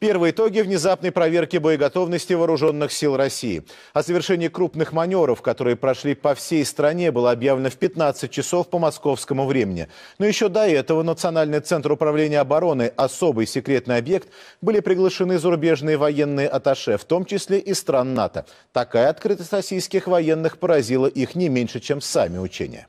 Первые итоги внезапной проверки боеготовности вооруженных сил России. О завершении крупных маневров, которые прошли по всей стране, было объявлено в 15 часов по московскому времени. Но еще до этого Национальный центр управления обороны, особый секретный объект, были приглашены зарубежные военные атташе, в том числе и стран НАТО. Такая открытость российских военных поразила их не меньше, чем сами учения.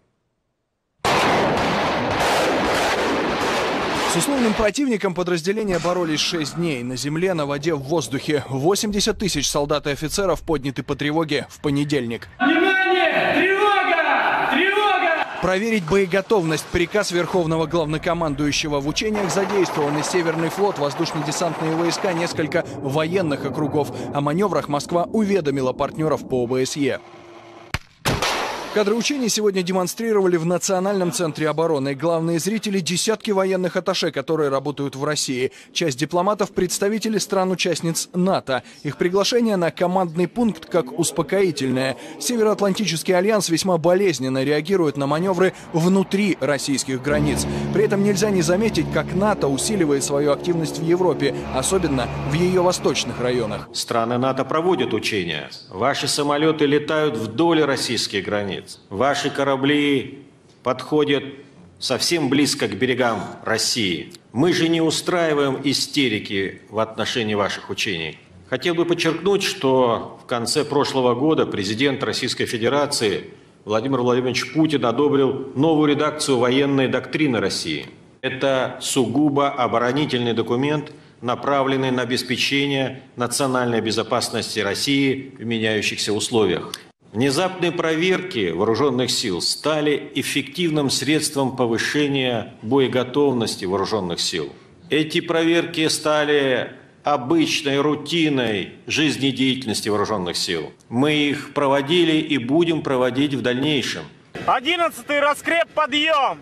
С условным противником подразделения боролись 6 дней. На земле, на воде, в воздухе. 80 тысяч солдат и офицеров подняты по тревоге в понедельник. Внимание! Тревога! Тревога! Проверить боеготовность. Приказ Верховного главнокомандующего. В учениях задействованы Северный флот, воздушно-десантные войска, несколько военных округов. О маневрах Москва уведомила партнеров по ОБСЕ. Кадры учений сегодня демонстрировали в Национальном центре обороны. Главные зрители – десятки военных атташе, которые работают в России. Часть дипломатов – представители стран-участниц НАТО. Их приглашение на командный пункт как успокоительное. Североатлантический альянс весьма болезненно реагирует на маневры внутри российских границ. При этом нельзя не заметить, как НАТО усиливает свою активность в Европе, особенно в ее восточных районах. Страны НАТО проводят учения. Ваши самолеты летают вдоль российских границ. Ваши корабли подходят совсем близко к берегам России. Мы же не устраиваем истерики в отношении ваших учений. Хотел бы подчеркнуть, что в конце прошлого года президент Российской Федерации Владимир Владимирович Путин одобрил новую редакцию военной доктрины России. Это сугубо оборонительный документ, направленный на обеспечение национальной безопасности России в меняющихся условиях. Внезапные проверки вооруженных сил стали эффективным средством повышения боеготовности вооруженных сил. Эти проверки стали обычной рутиной жизнедеятельности вооруженных сил. Мы их проводили и будем проводить в дальнейшем. 11-й раскреп, подъем!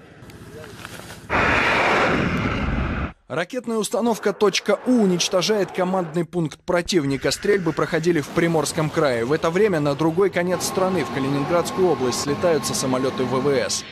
Ракетная установка «У» уничтожает командный пункт противника. Стрельбы проходили в Приморском крае. В это время на другой конец страны, в Калининградскую область, слетаются самолеты ВВС.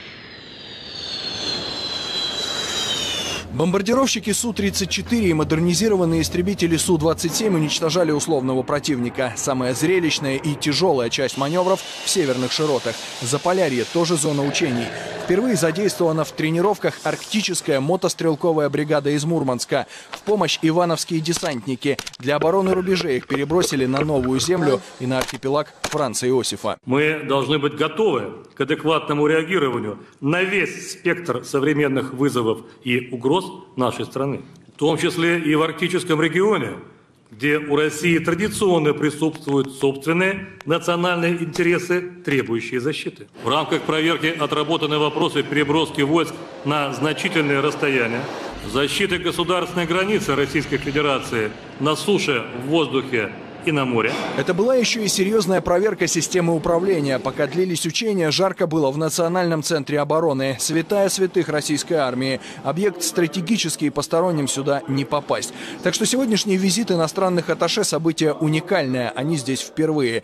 Бомбардировщики Су-34 и модернизированные истребители Су-27 уничтожали условного противника. Самая зрелищная и тяжелая часть маневров в северных широтах. Заполярье тоже зона учений. Впервые задействована в тренировках арктическая мотострелковая бригада из Мурманска. В помощь ивановские десантники. Для обороны рубежей их перебросили на Новую Землю и на архипелаг Франца Иосифа. Мы должны быть готовы к адекватному реагированию на весь спектр современных вызовов и угроз нашей страны, в том числе и в арктическом регионе, где у России традиционно присутствуют собственные национальные интересы, требующие защиты. В рамках проверки отработаны вопросы переброски войск на значительные расстояния, защиты государственной границы Российской Федерации на суше, в воздухе и на море. Это была еще и серьезная проверка системы управления. Пока длились учения, жарко было в Национальном центре обороны. Святая святых российской армии. Объект стратегический, и посторонним сюда не попасть. Так что сегодняшний визит иностранных атташе – событие уникальное. Они здесь впервые.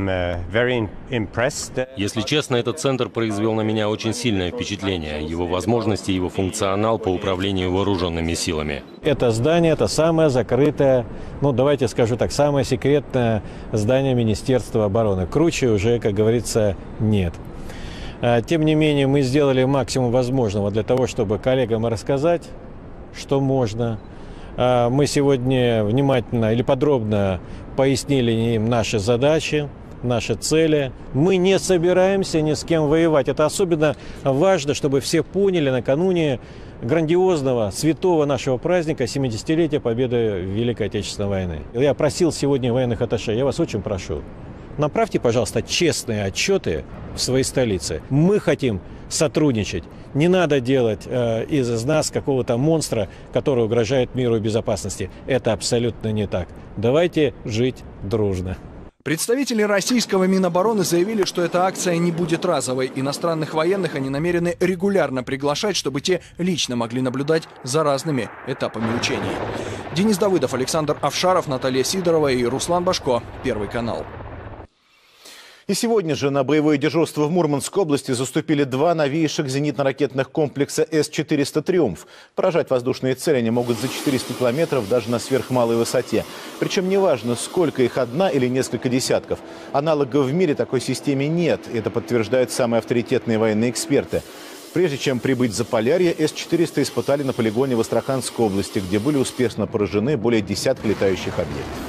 Если честно, этот центр произвел на меня очень сильное впечатление. Его возможности, его функционал по управлению вооруженными силами. Это здание – это самое закрытое, давайте скажу так, самое секретное здание Министерства обороны. Круче уже, как говорится, нет. Тем не менее, мы сделали максимум возможного для того, чтобы коллегам рассказать, что можно. Мы сегодня внимательно или подробно пояснили им наши задачи, наши цели. Мы не собираемся ни с кем воевать. Это особенно важно, чтобы все поняли накануне грандиозного, святого нашего праздника 70-летия победы в Великой Отечественной войны. Я просил сегодня военных атташе, я вас очень прошу, направьте, пожалуйста, честные отчеты в свои столицы. Мы хотим сотрудничать. Не надо делать из нас какого-то монстра, который угрожает миру и безопасности. Это абсолютно не так. Давайте жить дружно. Представители российского Минобороны заявили, что эта акция не будет разовой. Иностранных военных они намерены регулярно приглашать, чтобы те лично могли наблюдать за разными этапами учений. Денис Давыдов, Александр Авшаров, Наталья Сидорова и Руслан Башко. Первый канал. И сегодня же на боевое дежурство в Мурманской области заступили два новейших зенитно-ракетных комплекса С-400 «Триумф». Поражать воздушные цели они могут за 400 километров даже на сверхмалой высоте. Причем неважно, сколько их, одна или несколько десятков. Аналогов в мире такой системе нет. Это подтверждают самые авторитетные военные эксперты. Прежде чем прибыть в Заполярье, С-400 испытали на полигоне в Астраханской области, где были успешно поражены более десятка летающих объектов.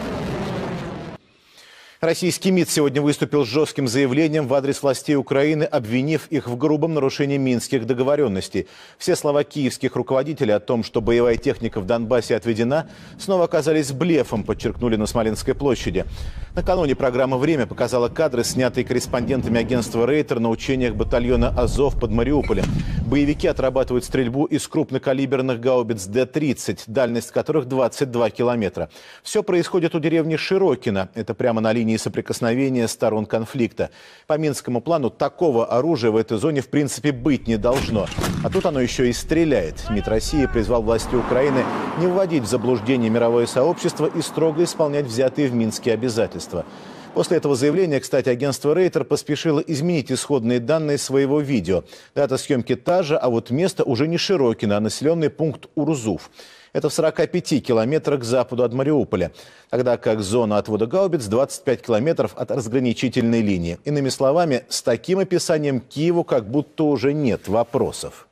Российский МИД сегодня выступил с жестким заявлением в адрес властей Украины, обвинив их в грубом нарушении минских договоренностей. Все слова киевских руководителей о том, что боевая техника в Донбассе отведена, снова оказались блефом, подчеркнули на Смоленской площади. Накануне программа «Время» показала кадры, снятые корреспондентами агентства «Рейтер» на учениях батальона «Азов» под Мариуполем. Боевики отрабатывают стрельбу из крупнокалиберных гаубиц Д-30, дальность которых 22 километра. Все происходит у деревни Широкино. Это прямо на линии соприкосновения сторон конфликта. По Минскому плану такого оружия в этой зоне в принципе быть не должно. А тут оно еще и стреляет. МИД России призвал власти Украины не вводить в заблуждение мировое сообщество и строго исполнять взятые в Минске обязательства. После этого заявления, кстати, агентство «Рейтер» поспешило изменить исходные данные своего видео. Дата съемки та же, а вот место уже не Широкино, а населенный пункт Урзуф. Это в 45 километрах к западу от Мариуполя. Тогда как зона отвода гаубиц 25 километров от разграничительной линии. Иными словами, с таким описанием Киеву как будто уже нет вопросов.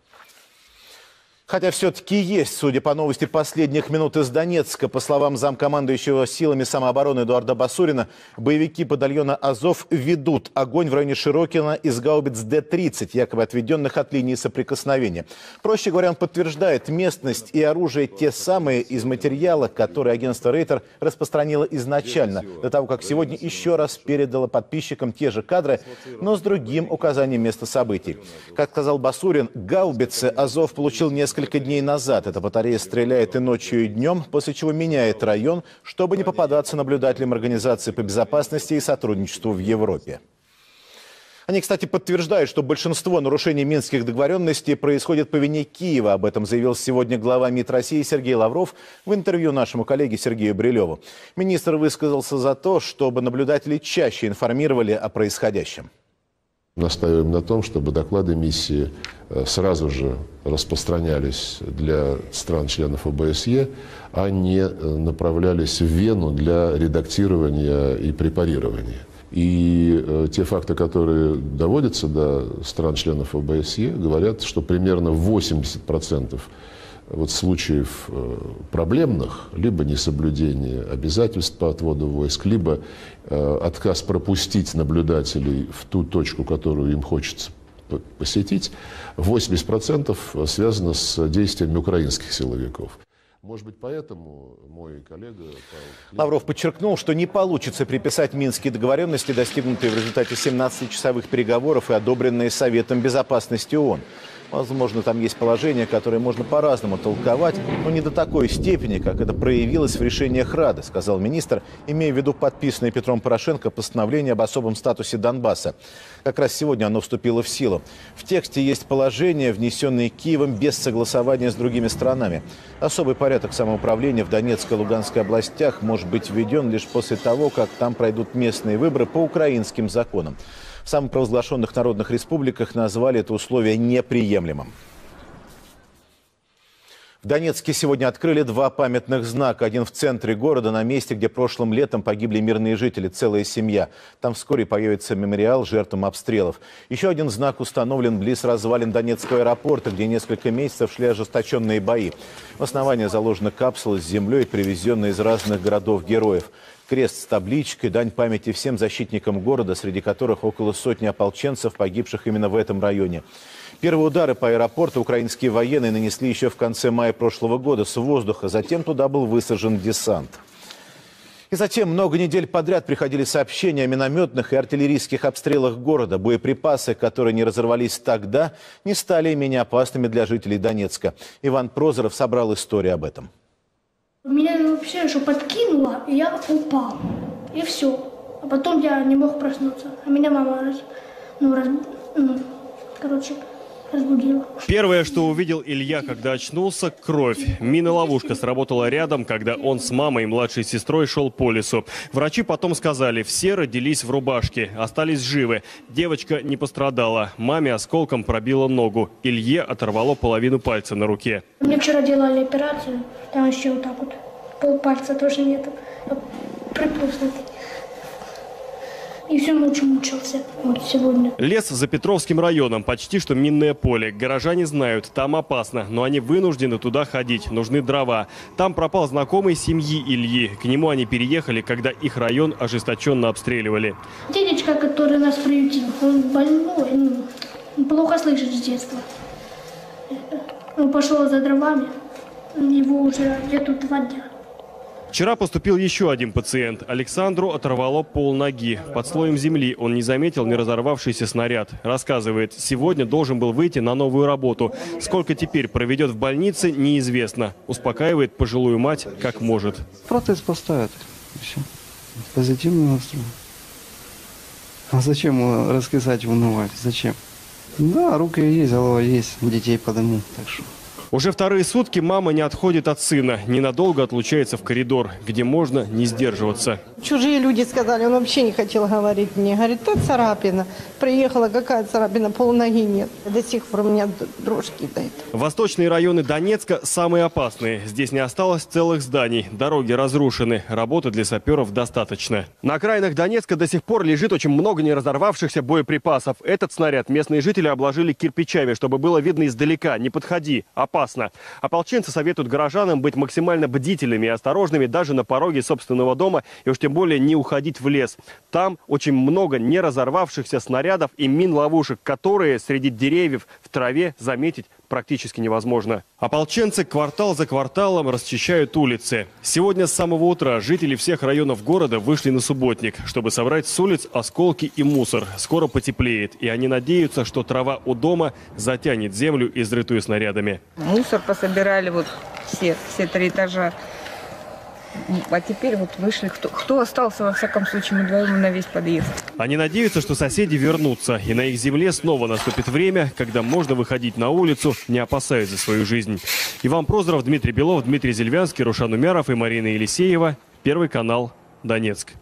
Хотя все-таки есть, судя по новости последних минут из Донецка. По словам замкомандующего силами самообороны Эдуарда Басурина, боевики батальона «Азов» ведут огонь в районе Широкино из гаубиц Д-30, якобы отведенных от линии соприкосновения. Проще говоря, он подтверждает, местность и оружие те самые из материала, которые агентство «Рейтер» распространило изначально, до того, как сегодня еще раз передало подписчикам те же кадры, но с другим указанием места событий. Как сказал Басурин, гаубицы «Азов» получил несколько дней назад. Эта батарея стреляет и ночью, и днем, после чего меняет район, чтобы не попадаться наблюдателям Организации по безопасности и сотрудничеству в Европе. Они, кстати, подтверждают, что большинство нарушений минских договоренностей происходит по вине Киева. Об этом заявил сегодня глава МИД России Сергей Лавров в интервью нашему коллеге Сергею Брилеву. Министр высказался за то, чтобы наблюдатели чаще информировали о происходящем. Настаиваем на том, чтобы доклады миссии сразу же распространялись для стран-членов ОБСЕ, а не направлялись в Вену для редактирования и препарирования. И те факты, которые доводятся до стран-членов ОБСЕ, говорят, что примерно 80% случаев проблемных, либо несоблюдение обязательств по отводу войск, либо отказ пропустить наблюдателей в ту точку, которую им хочется посетить, 80% связано с действиями украинских силовиков. Может быть, поэтому мой коллега... Лавров подчеркнул, что не получится приписать минские договоренности, достигнутые в результате 17-часовых переговоров и одобренные Советом Безопасности ООН. Возможно, там есть положения, которые можно по-разному толковать, но не до такой степени, как это проявилось в решениях Рады, сказал министр, имея в виду подписанное Петром Порошенко постановление об особом статусе Донбасса. Как раз сегодня оно вступило в силу. В тексте есть положения, внесенные Киевом без согласования с другими странами. Особый порядок самоуправления в Донецкой и Луганской областях может быть введен лишь после того, как там пройдут местные выборы по украинским законам. В самопровозглашенных народных республиках назвали это условие неприемлемым. В Донецке сегодня открыли два памятных знака. Один в центре города, на месте, где прошлым летом погибли мирные жители, целая семья. Там вскоре появится мемориал жертвам обстрелов. Еще один знак установлен близ развалин Донецкого аэропорта, где несколько месяцев шли ожесточенные бои. В основании заложена капсула с землей, привезенная из разных городов-героев. Крест с табличкой, дань памяти всем защитникам города, среди которых около сотни ополченцев, погибших именно в этом районе. Первые удары по аэропорту украинские военные нанесли еще в конце мая прошлого года с воздуха. Затем туда был высажен десант. И затем много недель подряд приходили сообщения о минометных и артиллерийских обстрелах города. Боеприпасы, которые не разорвались тогда, не стали менее опасными для жителей Донецка. Иван Прозоров собрал историю об этом. Меня вообще подкинуло, и я упал. И все. А потом я не мог проснуться. А меня мама, разбудила. Первое, что увидел Илья, когда очнулся – кровь. Мина-ловушка сработала рядом, когда он с мамой и младшей сестрой шел по лесу. Врачи потом сказали, все родились в рубашке, остались живы. Девочка не пострадала. Маме осколком пробила ногу. Илье оторвало половину пальца на руке. Мне вчера делали операцию, там еще вот так вот. Полпальца тоже нету. Приплюснутый. И всю ночь мучился. Вот сегодня. Лес за Петровским районом, почти что минное поле. Горожане знают, там опасно, но они вынуждены туда ходить, нужны дрова. Там пропал знакомый семьи Ильи. К нему они переехали, когда их район ожесточенно обстреливали. Дедечка, который нас приютил, он больной, плохо слышит с детства. Он пошел за дровами, его уже нету 2 дня. Вчера поступил еще один пациент. Александру оторвало полноги. Под слоем земли он не заметил не разорвавшийся снаряд. Рассказывает, сегодня должен был выйти на новую работу. Сколько теперь проведет в больнице, неизвестно. Успокаивает пожилую мать как может. Протез поставят. Все. Позитивный настрой. А зачем раскисать, унывать? Зачем? Да, руки есть, голова есть, детей подыму. Так что... Уже вторые сутки мама не отходит от сына. Ненадолго отлучается в коридор, где можно не сдерживаться. Чужие люди сказали, он вообще не хотел говорить мне. Говорит, та царапина. Приехала, какая царапина, полноги нет. До сих пор у меня дрожь кидает. Восточные районы Донецка самые опасные. Здесь не осталось целых зданий. Дороги разрушены. Работы для саперов достаточно. На окраинах Донецка до сих пор лежит очень много неразорвавшихся боеприпасов. Этот снаряд местные жители обложили кирпичами, чтобы было видно издалека. Не подходи, опасно. Ополченцы советуют горожанам быть максимально бдительными и осторожными даже на пороге собственного дома и уж тем более не уходить в лес. Там очень много неразорвавшихся снарядов и мин-ловушек, которые среди деревьев в траве заметить практически невозможно. Ополченцы квартал за кварталом расчищают улицы. Сегодня с самого утра жители всех районов города вышли на субботник, чтобы собрать с улиц осколки и мусор. Скоро потеплеет, и они надеются, что трава у дома затянет землю, изрытую снарядами. Мусор пособирали вот все 3 этажа. А теперь вот вышли, кто остался, во всяком случае, мы вдвоем на весь подъезд. Они надеются, что соседи вернутся, и на их земле снова наступит время, когда можно выходить на улицу, не опасаясь за свою жизнь. Иван Прозоров, Дмитрий Белов, Дмитрий Зельвянский, Рушан Умяров и Марина Елисеева. Первый канал, Донецк.